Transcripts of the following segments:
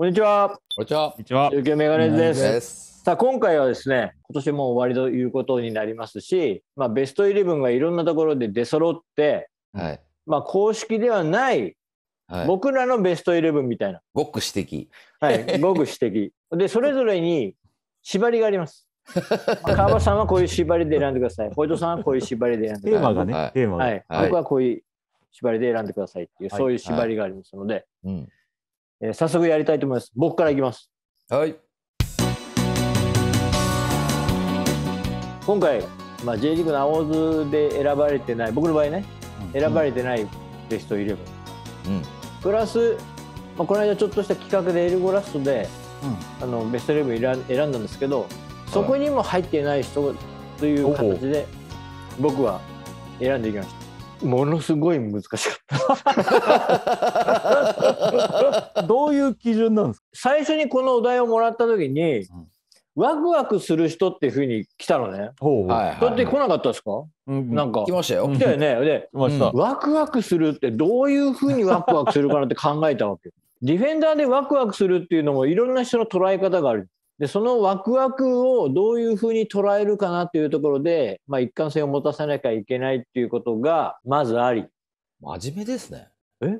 こんにちは。 こんにちは。 こんにちは。 中継メガネズです。 です。 さあ今回はですね、今年も終わりということになりますし、ベストイレブンがいろんなところで出揃って、 はい。 公式ではないはい。 僕らのベストイレブンみたいな、 ごく指摘。 はい、ごく私的で、それぞれに縛りがあります。川端さんはこういう縛りで選んでください。小糸さんはこういう縛りで選んでください。 テーマがね、 はいテーマが。 はい、 はい僕はこういう縛りで選んでくださいっていう、 はいそういう縛りがありますので、 うん。 早速やりたいと思います。僕からいきます。 はい。 今回、J リーグの青津で選ばれてない、僕の場合ね、選ばれてないベストイレブン。 うん。 プラス、この間ちょっとした企画でエルゴラストで、ベストイレブン選んだんですけど、そこにも入っていない人という形で僕は選んでいきました。ものすごい難しかった。 どういう基準なんですか？ 最初にこのお題をもらった時に、ワクワクする人っていうふうに来たのね。 ほう。 はい。 だって来なかったですか？なんか来ましたよ。 来たよね。で、 来ました。 ワクワクするってどういうふうにワクワクするかなって考えたわけ。ディフェンダーでワクワクするっていうのもいろんな人の捉え方がある。で、そのワクワクをどういうふうに捉えるかなっていうところで、一貫性を持たせなきゃいけないっていうことがまずあり。 真面目ですね。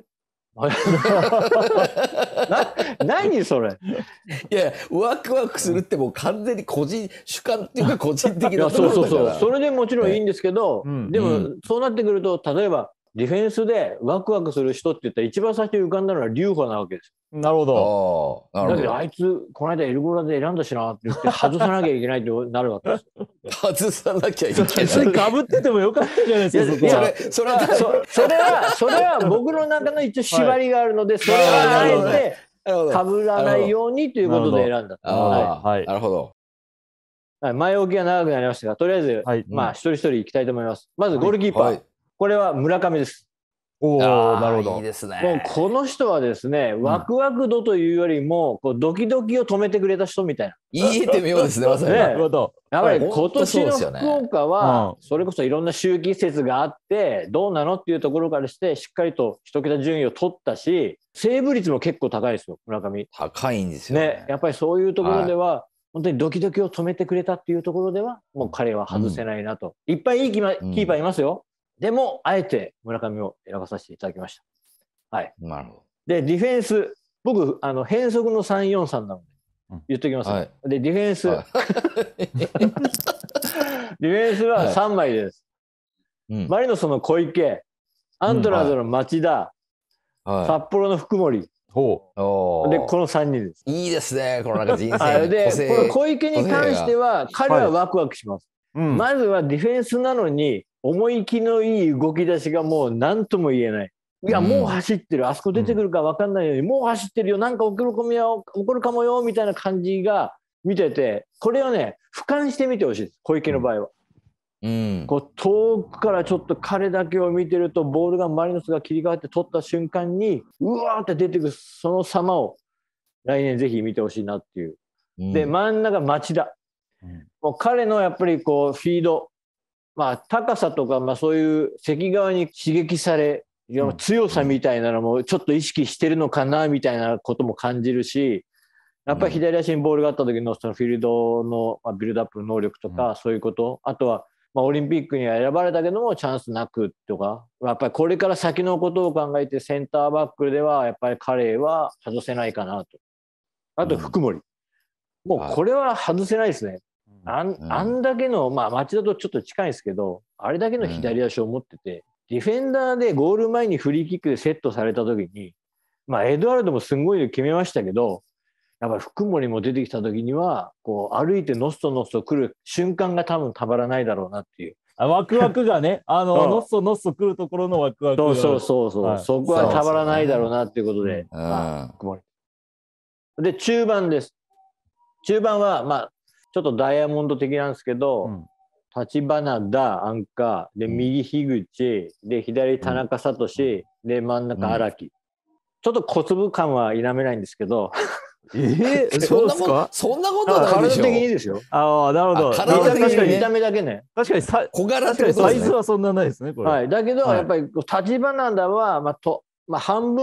何それ。 いや、ワクワクするってもう完全に主観っていうか個人的いや、 なとそうそうそう。 ころだから。 それでもちろんいいんですけど、でもそうなってくると、例えばディフェンスでワクワクする人って言ったら一番最初に浮かんだのは劉邦なわけです。 なるほど。 ああ、なるほど。 だけどあいつこの間エルゴラで選んだしなって言って外さなきゃいけないってなるわけです。 外さなきゃいけない。 それかぶっててもよかったじゃないですか。そこは。 それは僕の中の一応縛りがあるので、それはあえてかぶらないようにということで選んだ。 はい。 なるほど。 前置きが長くなりましたが、とりあえず一人一人いきたいと思います。まずゴールキーパー。これは村上です。 おお、なるほど。 いいですね。 もうこの人はですね、ワクワク度というよりもドキドキを止めてくれた人みたいな。 言えてみようですね、まさに。 なるほど。 やっぱり今年の福岡はそれこそいろんな周期説があってどうなのっていうところからしてしっかりと一桁順位を取ったし、セーブ率も結構高いですよ、村上。 高いんですよね。 やっぱりそういうところでは本当にドキドキを止めてくれたっていうところではもう彼は外せないなと。いっぱいいいキーパーいますよ。でもあえて村上を選ばさせていただきました。はい。 なるほど。 でディフェンス、僕変則の343なので言っときます。でディフェンスディフェンスは3枚です。マリノスの小池、アントラーズの町田、札幌の福森。でこの3人です。 いいですね、このなんか人生でこの小池に関しては彼はワクワクします。まずはディフェンスなのに思い切りのいい動き出しがもう何とも言えない。いや、もう走ってる。あそこ出てくるか分かんないように、もう走ってるよ。なんか起こるかもよ、みたいな感じが見てて、これをね、俯瞰してみてほしいです。小池の場合は。遠くからちょっと彼だけを見てると、ボールがマリノスが切り替わって取った瞬間に、うわーって出てくる、その様を来年ぜひ見てほしいなっていう。で、真ん中町田。もう彼のやっぱりフィード、高さとか、そういう関側に刺激され、強さみたいなのもちょっと意識してるのかなみたいなことも感じるし、やっぱり左足にボールがあった時のそのフィールドのビルドアップの能力とかそういうこと、あとはオリンピックには選ばれたけどもチャンスなくとか、やっぱりこれから先のことを考えてセンターバックではやっぱり彼は外せないかなと。あと福森、もうこれは外せないですね。あんだけの町田とちょっと近いですけど、あれだけの左足を持ってて、ディフェンダーでゴール前にフリーキックでセットされた時に、エドワルドもすごいの決めましたけど、やっぱり福森も出てきた時には歩いてノストノスト来る瞬間が多分たまらないだろうなっていう。 ワクワクがね、ノストノスト来るところのワクワクが。 そう、そこはたまらないだろうなっていうことで、福森。で中盤です。中盤はちょっとダイヤモンド的なんですけど、立花田アンカーで右樋口で左田中聡で真ん中荒木。ちょっと小粒感は否めないんですけど。 そうですか？ そんなことはないでしょ。 体的にですよ。 ああ、なるほど。 見た目だけね。 確かに小柄ってことですね。 サイズはそんなないですね、これ。 はい。だけどやっぱり立花田は半分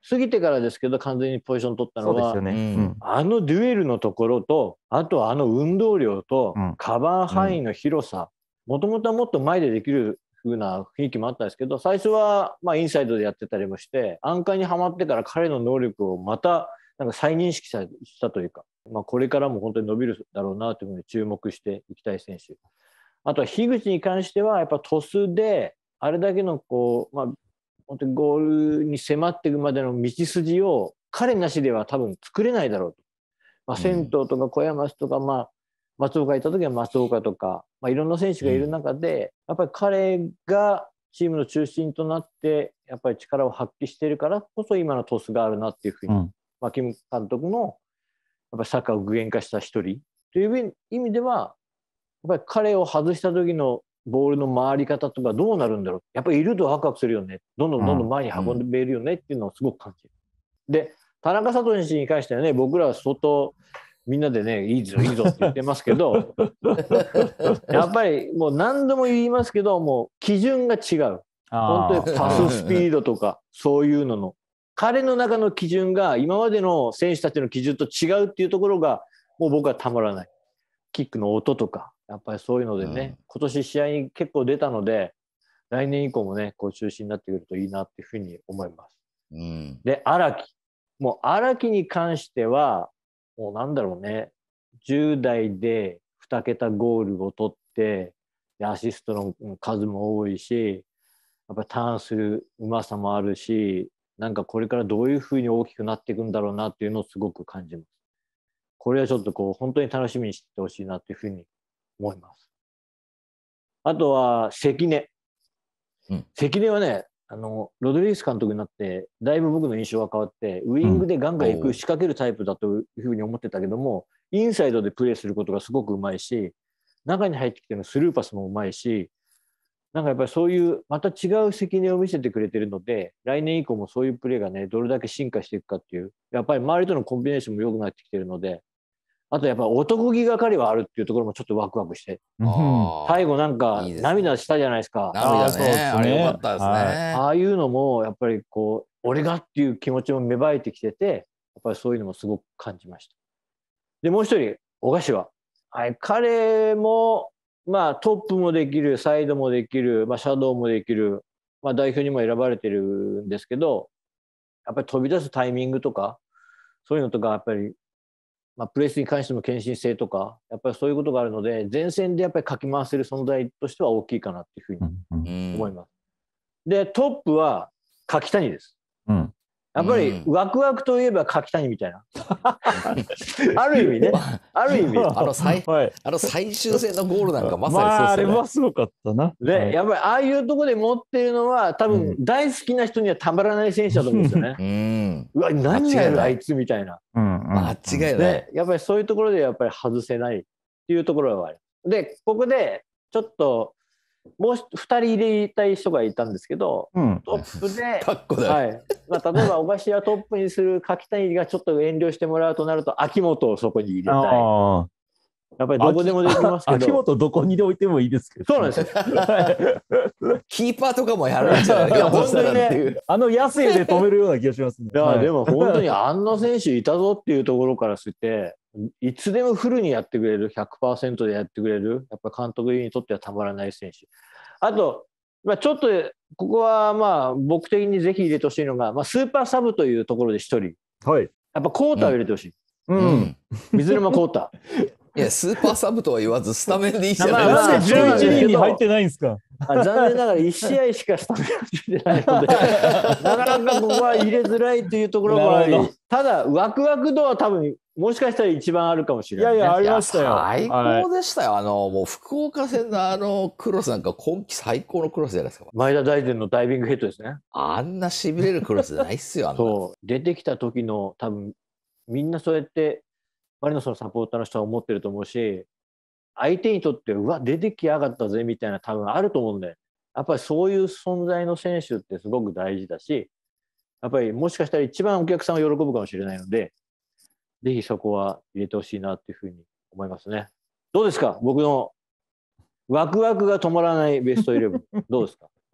過ぎてからですけど完全にポジション取ったのは、 そうですよね。 あのデュエルのところと、あとあの運動量とカバー範囲の広さ、もともとはもっと前でできる風な雰囲気もあったんですけど、最初はまあインサイドでやってたりもして、アンカーにはまってから彼の能力をまたなんか再認識したというか、まあ、これからも本当に伸びるだろうなというふうに注目していきたい選手。あとは樋口に関してはやっぱトスであれだけのこう、まあ、本当にゴールに迫っていくまでの道筋を彼なしでは多分作れないだろうと。まあ、銭湯とか小山とか、まあ、松岡いた時は松岡とか、まあ、いろんな選手がいる中で、やっぱり彼がチームの中心となってやっぱり力を発揮しているからこそ今のトスがあるなっていうふうに、まあ、キム監督のやっぱりサッカーを具現化した一人という意味ではやっぱり彼を外した時のボールの回り方とかどうなるんだろう、やっぱりいるとワクワクするよね、どんどん前に運べるよねっていうのをすごく感じる。で田中聡選手に関してはね、僕らは相当みんなでね、いいぞいいぞって言ってますけどやっぱりもう何度も言いますけど、もう基準が違う。本当にパススピードとかそういうのの彼の中の基準が今までの選手たちの基準と違うっていうところがもう僕はたまらない。キックの音とかやっぱりそういうのでね、今年試合に結構出たので来年以降もねこう中心になってくるといいなっていうふうに思います。で荒木、もう荒木に関してはもうなんだろうね、10代で2桁ゴールを取ってアシストの数も多いし、やっぱターンするうまさもあるし、なんかこれからどういうふうに大きくなっていくんだろうなっていうのをすごく感じます。これはちょっとこう本当に楽しみにしてほしいなっていうふうに思います。あとは関根、関根はね、ロドリゲス監督になってだいぶ僕の印象が変わって、ウイングでガンガン行く仕掛けるタイプだというふうに思ってたけども、インサイドでプレーすることがすごくうまいし、中に入ってきてのスルーパスもうまいし、なんかやっぱりそういうまた違う関根を見せてくれてるので、来年以降もそういうプレーがねどれだけ進化していくかっていう、やっぱり周りとのコンビネーションも良くなってきてるので、あとやっぱり男気がかりはあるっていうところもちょっとワクワクして、最後なんか涙したじゃないですか。 涙ね、あれ良かったですね。 ああいうのもやっぱりこう俺がっていう気持ちも芽生えてきてて、やっぱりそういうのもすごく感じました。でもう一人小柏、はい、彼もまあトップもできる、サイドもできる、まあ、シャドウもできる、まあ、代表にも選ばれてるんですけど、やっぱり飛び出すタイミングとかそういうのとかやっぱり、まあ、プレスに関しても献身性とかやっぱりそういうことがあるので、前線でやっぱりかき回せる存在としては大きいかなっていうふうに思います。でトップは柿谷です。やっぱりワクワクといえば柿谷みたいなある意味ね、ある意味最終戦のゴールなんかまさにそうですよね。 あれはすごかったな。 でやっぱりああいうところで持っているのは多分大好きな人にはたまらない選手だと思うんですよね。うわ何やるあいつみたいな。 間違いない。 やっぱりそういうところでやっぱり外せないっていうところがある。でここでちょっともう2人入れたい人がいたんですけど、トップで、はいまあ、例えば小柏トップにする柿谷がちょっと遠慮してもらうとなると秋元をそこに入れたい。やっぱりどこでもできますけど、 秋元どこにで置いてもいいですけど、 そうなんですよキーパーとかもやるんじゃないか本当にね、 野生で止めるような気がしますね。 いやでも本当にあんな選手いたぞっていうところからしていつでもフルにやってくれる 100% でやってくれる、やっぱ監督にとってはたまらない選手。あと、まあ、ちょっとここはまあ僕的にぜひ入れてほしいのが、まあ、スーパーサブというところで1人、やっぱコータを入れてほしい。水沼コータ。 いやスーパーサブとは言わずスタメンでいいじゃないですか。11人に入ってないんですか。 残念ながら1試合しかスタメンを出てないのでなかなかここは入れづらいというところもあり、ただワクワク度は多分もしかしたら一番あるかもしれない、ね。 いやいやありましたよ。 最高でしたよ。もう福岡戦のクロスなんか今季最高のクロスじゃないですか。 前田大然のダイビングヘッドですね。 あんなしびれるクロスないっすよ。 そう出てきた時の多分みんなそうやってマリノスのサポーターの人は思ってると思うし、相手にとってうわ出てきやがったぜみたいな多分あると思うんで、やっぱりそういう存在の選手ってすごく大事だし、やっぱりもしかしたら一番お客さんが喜ぶかもしれないので、ぜひそこは入れてほしいなっていうふうに思いますね。どうですか、僕のワクワクが止まらないベストイレブンどうですか。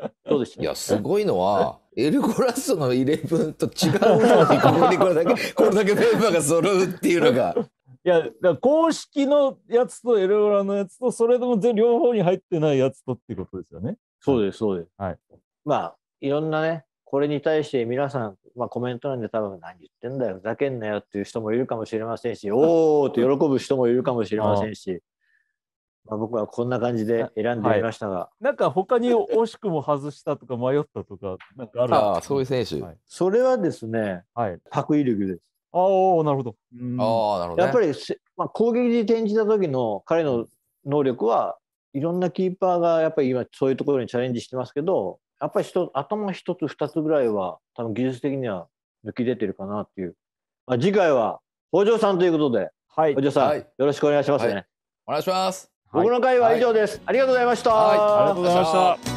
そうですね。 いや、すごいのは、エルゴラストの11と違うのに、ここにこれだけメンバーが揃うっていうのが。 いや、だから公式のやつとエルゴラのやつと、それでも両方に入ってないやつとっていうことですよね。 そうです、そうです。 はい。 まあ、いろんなね、これに対して皆さん、まあ、コメント欄で多分何言ってんだよ、ふざけんなよっていう人もいるかもしれませんし、おーって喜ぶ人もいるかもしれませんし、まあ、僕はこんな感じで選んでみましたが。はい、 なんか他に惜しくも外したとか迷ったとか、なんかあるああ、そういう選手。はい、 それはですね、はい、パク・イルギュです。 ああ、なるほど。 ああ、なるほど、ね。 やっぱり、まあ、攻撃に転じた時の彼の能力はいろんなキーパーがやっぱり今そういうところにチャレンジしてますけど、やっぱり頭一つ二つぐらいは多分技術的には抜き出てるかなっていう。まあ、次回は北条さんということで、はい、北条さん、はい、よろしくお願いしますね。はい、 お願いします。 僕の回は以上です。はい、ありがとうございました。 はい、ありがとうございました。